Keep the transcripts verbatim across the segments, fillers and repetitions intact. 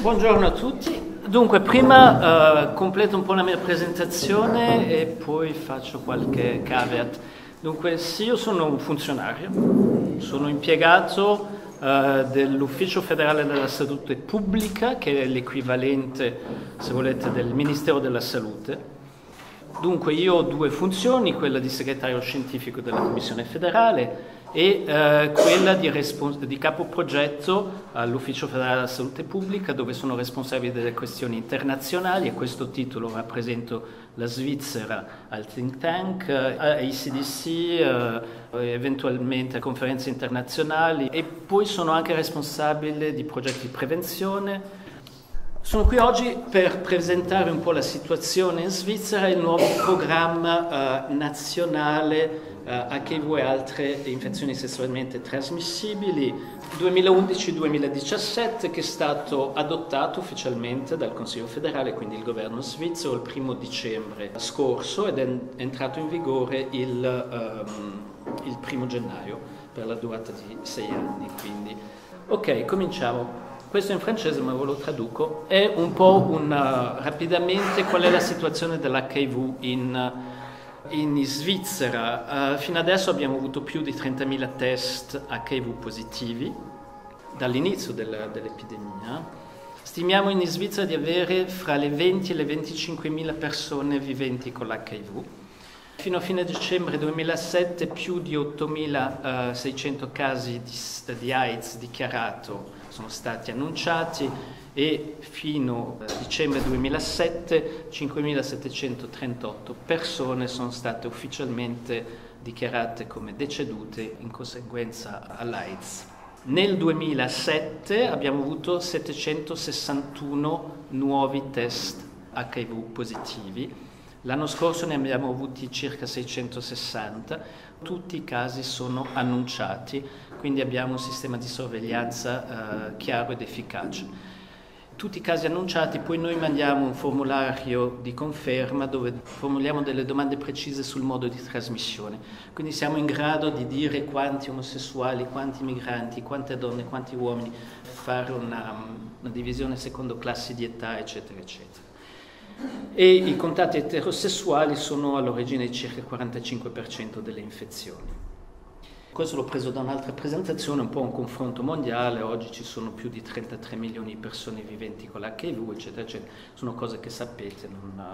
Buongiorno a tutti. Dunque, prima uh, completo un po' la mia presentazione e poi faccio qualche caveat. Dunque, sì, io sono un funzionario, sono impiegato uh, dell'Ufficio Federale della Salute Pubblica, che è l'equivalente, se volete, del Ministero della Salute. Dunque, io ho due funzioni, quella di segretario scientifico della Commissione federale e eh, quella di, di capo progetto all'Ufficio Federale della Salute Pubblica, dove sono responsabile delle questioni internazionali. A questo titolo rappresento la Svizzera al think tank, a I C D C, eh, eventualmente a conferenze internazionali, e poi sono anche responsabile di progetti di prevenzione. Sono qui oggi per presentare un po' la situazione in Svizzera e il nuovo programma eh, nazionale Uh, H I V e altre infezioni sessualmente trasmissibili duemilaundici duemiladiciassette, che è stato adottato ufficialmente dal Consiglio federale, quindi il governo svizzero, il primo dicembre scorso, ed è entrato in vigore il, um, il primo gennaio per la durata di sei anni. Quindi. Ok, cominciamo. Questo in francese, ma ve lo traduco. È un po' una, rapidamente qual è la situazione dell'H I V in In Svizzera. Uh, fino adesso abbiamo avuto più di trentamila test H I V positivi dall'inizio del, dell'epidemia. Stimiamo in Svizzera di avere fra le venti e le venticinquemila persone viventi con l'H I V. Fino a fine dicembre duemilasette più di ottomilaseicento casi di, di AIDS dichiarato sono stati annunciati, e fino a dicembre duemilasette cinquemilasettecentotrentotto persone sono state ufficialmente dichiarate come decedute in conseguenza all'AIDS. Nel duemilasette abbiamo avuto settecentosessantuno nuovi test H I V positivi, l'anno scorso ne abbiamo avuti circa seicentosessanta, tutti i casi sono annunciati, quindi abbiamo un sistema di sorveglianza eh, chiaro ed efficace. Tutti i casi annunciati, poi noi mandiamo un formulario di conferma dove formuliamo delle domande precise sul modo di trasmissione. Quindi siamo in grado di dire quanti omosessuali, quanti migranti, quante donne, quanti uomini, fare una, una divisione secondo classi di età, eccetera, eccetera. E i contatti eterosessuali sono all'origine di circa il quarantacinque per cento delle infezioni. Questo l'ho preso da un'altra presentazione, un po' un confronto mondiale. Oggi ci sono più di trentatré milioni di persone viventi con l'H I V, eccetera, eccetera. Sono cose che sapete, non,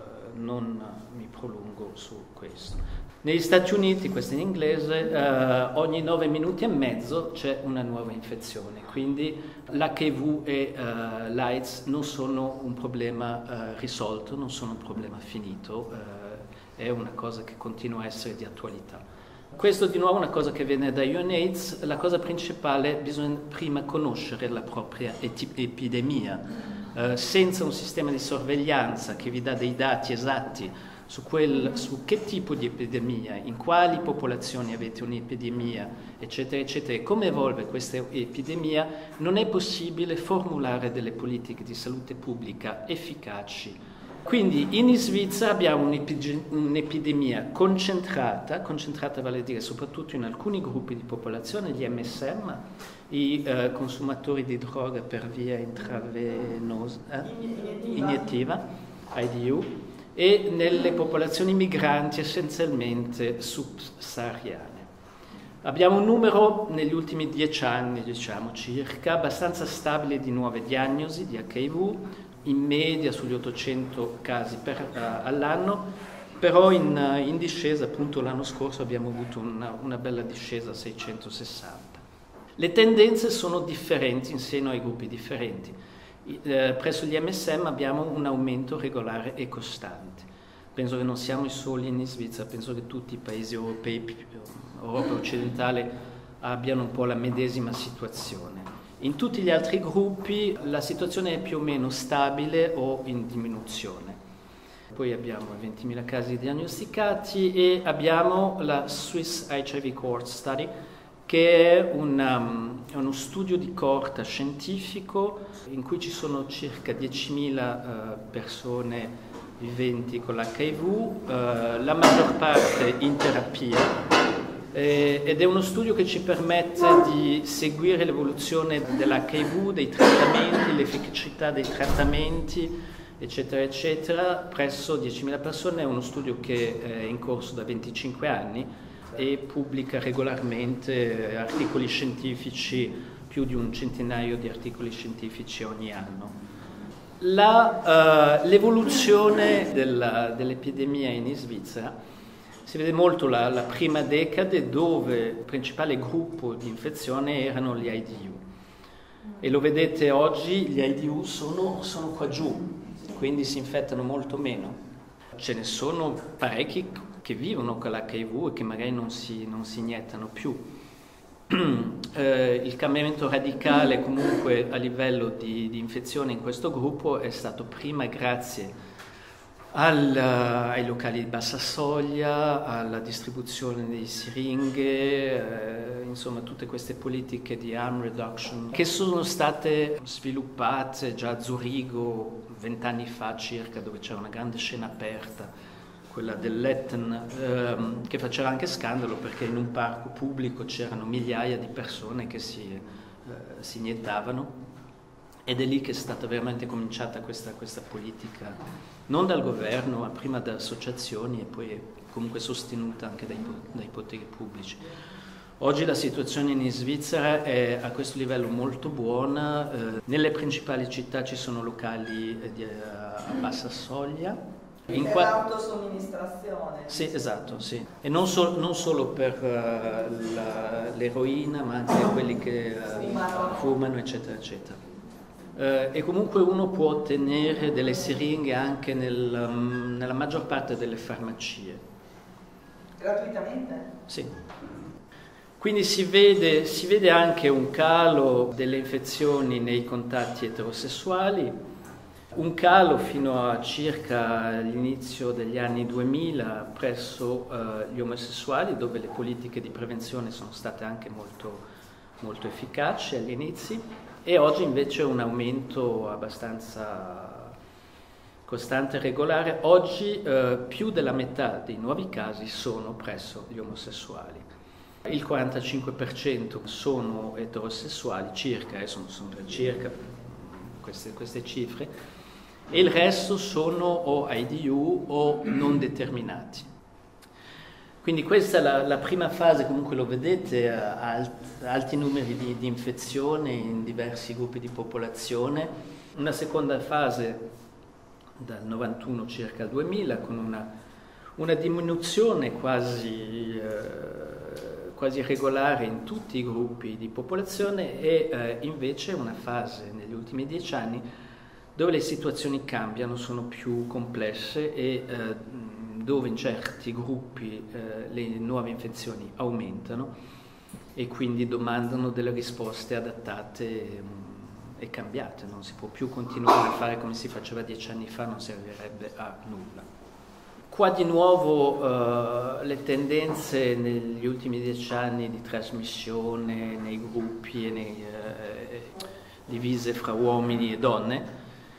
non mi prolungo su questo. Negli Stati Uniti, questo in inglese, eh, ogni nove minuti e mezzo c'è una nuova infezione, quindi l'H I V e eh, l'AIDS non sono un problema eh, risolto, non sono un problema finito, eh, è una cosa che continua a essere di attualità. Questo di nuovo è una cosa che viene da UNAIDS. La cosa principale è bisogna prima conoscere la propria epidemia. Eh, senza un sistema di sorveglianza che vi dà dei dati esatti su, quel, su che tipo di epidemia, in quali popolazioni avete un'epidemia, eccetera, eccetera, e come evolve questa epidemia, non è possibile formulare delle politiche di salute pubblica efficaci. Quindi in Svizzera abbiamo un'epidemia concentrata, concentrata vale a dire soprattutto in alcuni gruppi di popolazione, gli M S M, i eh, consumatori di droga per via intravenosa, eh, iniettiva, I D U, e nelle popolazioni migranti essenzialmente subsahariane. Abbiamo un numero negli ultimi dieci anni, diciamo circa, abbastanza stabile di nuove diagnosi di H I V, in media sugli ottocento casi per, uh, all'anno, però in, uh, in discesa, appunto l'anno scorso abbiamo avuto una, una bella discesa a seicentosessanta. Le tendenze sono differenti in seno ai gruppi differenti. I, eh, presso gli M S M abbiamo un aumento regolare e costante. Penso che non siamo i soli in Svizzera, penso che tutti i paesi europei, Europa occidentale, abbiano un po' la medesima situazione. In tutti gli altri gruppi la situazione è più o meno stabile o in diminuzione. Poi abbiamo ventimila casi diagnosticati e abbiamo la Swiss H I V Cohort Study, che è una, um, uno studio di coorta scientifico in cui ci sono circa diecimila uh, persone viventi con l'H I V, uh, la maggior parte in terapia, eh, ed è uno studio che ci permette di seguire l'evoluzione dell'H I V, dei trattamenti, l'efficacità dei trattamenti, eccetera, eccetera, presso diecimila persone. È uno studio che è in corso da venticinque anni e pubblica regolarmente articoli scientifici, più di un centinaio di articoli scientifici ogni anno. La, uh, l'evoluzione della, dell'epidemia in Svizzera si vede molto la, la prima decade, dove il principale gruppo di infezione erano gli I D U, e lo vedete oggi, gli I D U sono, sono qua giù, quindi si infettano molto meno. Ce ne sono parecchi che vivono con l'H I V e che magari non si, non si iniettano più. Eh, il cambiamento radicale comunque a livello di, di infezione in questo gruppo è stato prima grazie al, ai locali di bassa soglia, alla distribuzione di siringhe, eh, insomma tutte queste politiche di harm reduction che sono state sviluppate già a Zurigo vent'anni fa circa, dove c'era una grande scena aperta, quella dell'Etten, ehm, che faceva anche scandalo perché in un parco pubblico c'erano migliaia di persone che si, eh, si iniettavano, ed è lì che è stata veramente cominciata questa, questa politica, non dal governo ma prima da associazioni e poi comunque sostenuta anche dai, dai poteri pubblici. Oggi la situazione in Svizzera è a questo livello molto buona, eh, nelle principali città ci sono locali eh, di, a bassa soglia. In per qua... l'autosomministrazione. Sì, esatto, sì. E non, so, non solo per uh, la, l'eroina, ma anche quelli che uh, fumano, eccetera, eccetera. Uh, e comunque uno può ottenere delle siringhe anche nel, um, nella maggior parte delle farmacie. Gratuitamente? Sì. Quindi si vede, si vede anche un calo delle infezioni nei contatti eterosessuali, un calo fino a circa l'inizio degli anni duemila presso uh, gli omosessuali, dove le politiche di prevenzione sono state anche molto, molto efficaci agli inizi, e oggi invece un aumento abbastanza costante e regolare. Oggi uh, più della metà dei nuovi casi sono presso gli omosessuali. Il quarantacinque per cento sono eterosessuali, circa, eh, sono, sono circa queste, queste cifre, e il resto sono o I D U o non determinati. Quindi questa è la, la prima fase, comunque lo vedete, a alt, alti numeri di, di infezione in diversi gruppi di popolazione. Una seconda fase dal novantuno circa al duemila, con una, una diminuzione quasi, eh, quasi regolare in tutti i gruppi di popolazione, e eh, invece una fase negli ultimi dieci anni dove le situazioni cambiano, sono più complesse e eh, dove in certi gruppi eh, le nuove infezioni aumentano e quindi domandano delle risposte adattate mh, e cambiate. Non si può più continuare a fare come si faceva dieci anni fa, non servirebbe a nulla. Qua di nuovo eh, le tendenze negli ultimi dieci anni di trasmissione nei gruppi e nei, eh, divise fra uomini e donne.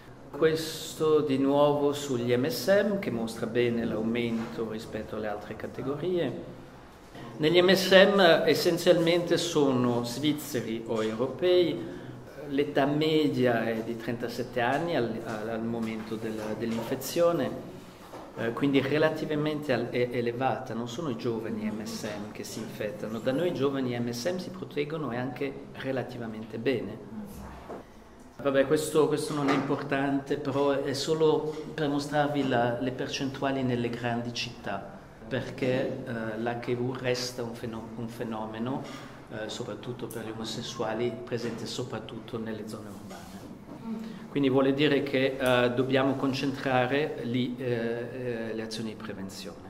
Questo di nuovo sugli M S M, che mostra bene l'aumento rispetto alle altre categorie. Negli M S M essenzialmente sono svizzeri o europei, l'età media è di trentasette anni al, al momento del, dell'infezione, eh, quindi relativamente al, è elevata. Non sono i giovani M S M che si infettano, da noi i giovani M S M si proteggono e anche relativamente bene. Vabbè, questo, questo non è importante, però è solo per mostrarvi la, le percentuali nelle grandi città, perché eh, l'H I V resta un fenomeno, un fenomeno eh, soprattutto per gli omosessuali, presente soprattutto nelle zone urbane. Quindi vuole dire che eh, dobbiamo concentrare lì eh, eh, le azioni di prevenzione.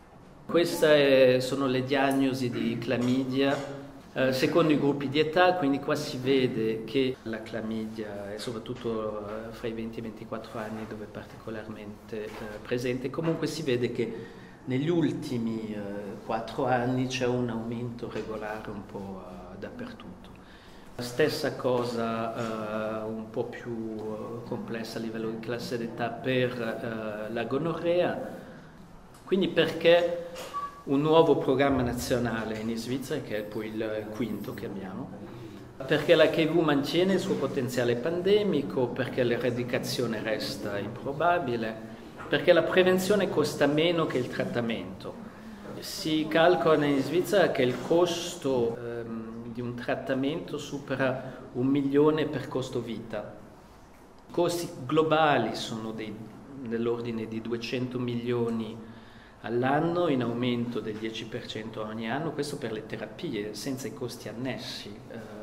Queste sono le diagnosi di clamidia. Uh, secondo i gruppi di età, quindi qua si vede che la clamidia è soprattutto uh, fra i venti e i ventiquattro anni dove è particolarmente uh, presente. Comunque si vede che negli ultimi quattro uh, anni c'è un aumento regolare un po' uh, dappertutto. La stessa cosa uh, un po' più uh, complessa a livello di classe d'età per uh, la gonorrea. Quindi perché un nuovo programma nazionale in Svizzera, che è poi il quinto che abbiamo, perché l'H I V mantiene il suo potenziale pandemico, perché l'eradicazione resta improbabile, perché la prevenzione costa meno che il trattamento. Si calcola in Svizzera che il costo ehm, di un trattamento supera un milione per costo vita. I costi globali sono dell'ordine di duecento milioni all'anno, in aumento del dieci per cento ogni anno, questo per le terapie, senza i costi annessi.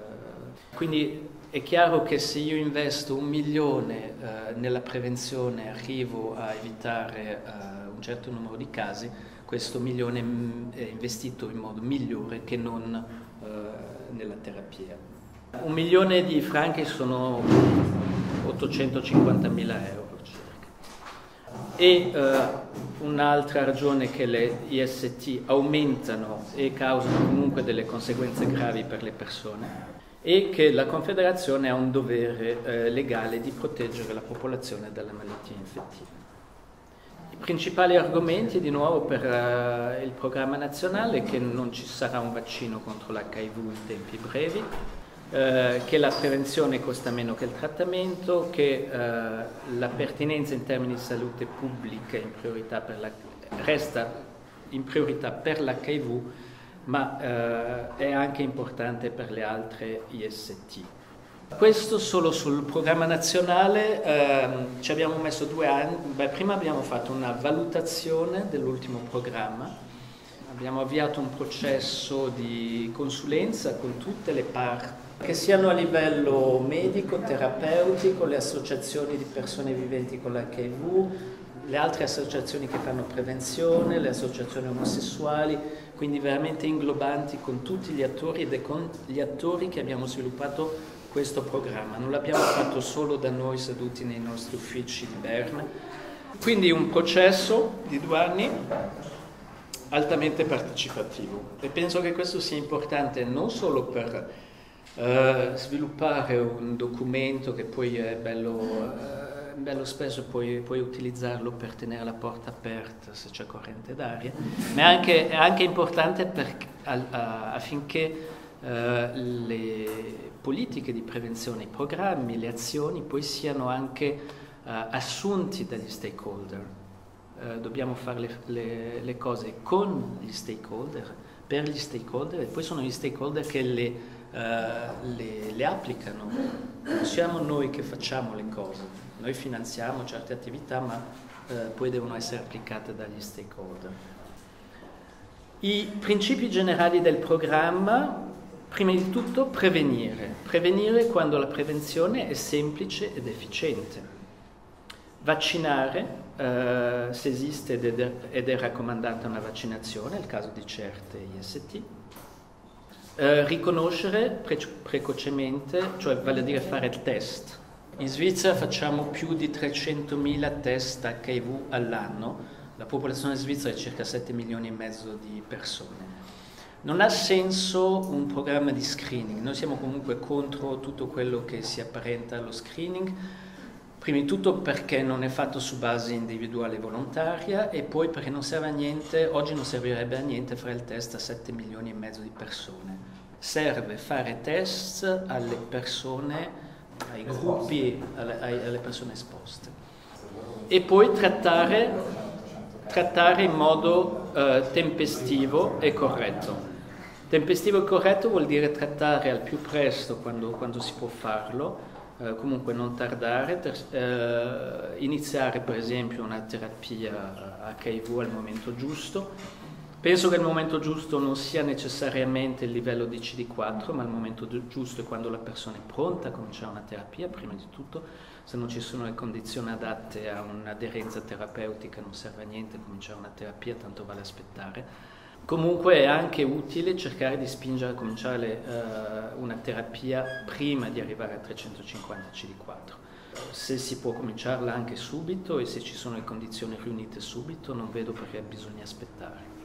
Quindi è chiaro che se io investo un milione eh, nella prevenzione, arrivo a evitare eh, un certo numero di casi, questo milione è investito in modo migliore che non eh, nella terapia. Un milione di franchi sono ottocentocinquantamila euro circa. E eh, un'altra ragione che le I S T aumentano e causano comunque delle conseguenze gravi per le persone è che la Confederazione ha un dovere eh, legale di proteggere la popolazione dalle malattie infettive. I principali argomenti, di nuovo, per uh, il programma nazionale è che non ci sarà un vaccino contro l'H I V in tempi brevi, uh, che la prevenzione costa meno che il trattamento, che uh, la pertinenza in termini di salute pubblica in priorità per la, resta in priorità per l'H I V, ma uh, è anche importante per le altre I S T. Questo solo sul programma nazionale, ehm, ci abbiamo messo due anni. Beh, prima abbiamo fatto una valutazione dell'ultimo programma, abbiamo avviato un processo di consulenza con tutte le parti, che siano a livello medico, terapeutico, le associazioni di persone viventi con l'H I V, le altre associazioni che fanno prevenzione, le associazioni omosessuali, quindi veramente inglobanti con tutti gli attori ed è con gli attori che abbiamo sviluppato questo programma. Non l'abbiamo fatto solo da noi seduti nei nostri uffici di Berna. Quindi un processo di due anni altamente partecipativo e penso che questo sia importante non solo per eh, sviluppare un documento che poi è bello, eh, bello spesso puoi, puoi utilizzarlo per tenere la porta aperta se c'è corrente d'aria, ma è anche, è anche importante per, a, a, affinché Uh, le politiche di prevenzione, i programmi, le azioni poi siano anche uh, assunti dagli stakeholder. Uh, dobbiamo fare le, le, le cose con gli stakeholder, per gli stakeholder e poi sono gli stakeholder che le, uh, le, le applicano. Non siamo noi che facciamo le cose, noi finanziamo certe attività ma uh, poi devono essere applicate dagli stakeholder. I principi generali del programma: prima di tutto prevenire, prevenire quando la prevenzione è semplice ed efficiente, vaccinare eh, se esiste ed è, ed è raccomandata una vaccinazione, nel caso di certe I S T, eh, riconoscere pre- precocemente, cioè vale a dire fare il test. In Svizzera facciamo più di trecentomila test H I V all'anno, la popolazione svizzera è circa sette milioni e mezzo di persone. Non ha senso un programma di screening, noi siamo comunque contro tutto quello che si apparenta allo screening, prima di tutto perché non è fatto su base individuale e volontaria e poi perché non serve a niente, oggi non servirebbe a niente fare il test a sette milioni e mezzo di persone, serve fare test alle persone, ai gruppi, alle, alle persone esposte e poi trattare, trattare in modo eh, tempestivo e corretto. Tempestivo e corretto vuol dire trattare al più presto quando, quando si può farlo, eh, comunque non tardare, ter, eh, iniziare per esempio una terapia H I V al momento giusto. Penso che il momento giusto non sia necessariamente il livello di C D quattro, ma il momento giusto è quando la persona è pronta a cominciare una terapia, prima di tutto, se non ci sono le condizioni adatte a un'aderenza terapeutica non serve a niente cominciare una terapia, tanto vale aspettare. Comunque è anche utile cercare di spingere a cominciare le, uh, una terapia prima di arrivare a trecentocinquanta C D quattro. Se si può cominciarla anche subito e se ci sono le condizioni riunite subito, non vedo perché bisogna aspettare.